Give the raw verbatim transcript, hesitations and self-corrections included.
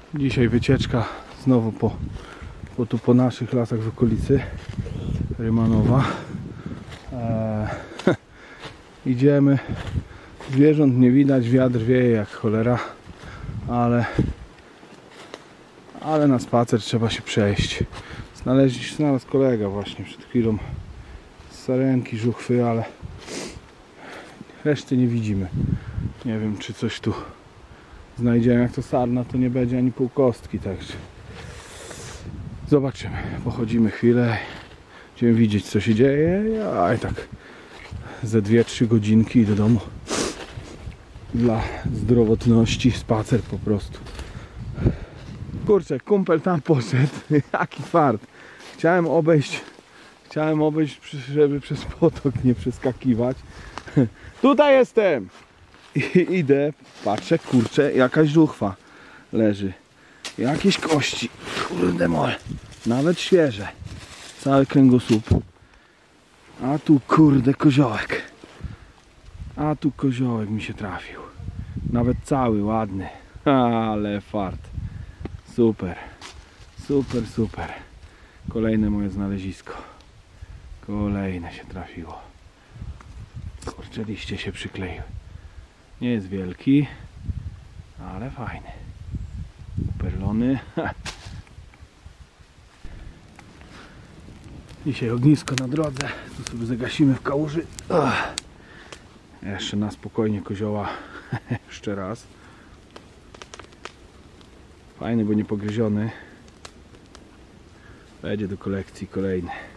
Dzisiaj wycieczka znowu po, po tu po naszych lasach w okolicy Rymanowa. Eee, idziemy, zwierząt nie widać, wiatr wieje jak cholera, ale ale na spacer trzeba się przejść. Znaleźć, znalazł kolega właśnie przed chwilą sarenki, żuchwy, ale reszty nie widzimy. Nie wiem, czy coś tu znajdziemy. Jak to sarna, to nie będzie ani pół kostki, także zobaczymy. Pochodzimy chwilę, będziemy widzieć, co się dzieje. Ja i tak ze dwie trzy godzinki do domu. Dla zdrowotności spacer po prostu. Kurczę, kumpel tam poszedł. Jaki fart. Chciałem obejść, chciałem obejść, żeby przez potok nie przeskakiwać. Tutaj jestem! I idę, patrzę, kurczę, jakaś żuchwa leży. Jakieś kości. Kurde mole. Nawet świeże. Cały kręgosłup. A tu kurde koziołek. A tu koziołek mi się trafił. Nawet cały, ładny. Ale fart. Super. Super, super. Kolejne moje znalezisko. Kolejne się trafiło. Kurczę, liście się przykleiły. Nie jest wielki, ale fajny. Perlony. Dzisiaj ognisko na drodze. Tu sobie zagasimy w kałuży. Ach. Jeszcze na spokojnie kozioła. Jeszcze raz. Fajny, bo niepogryziony. Będzie do kolekcji kolejny.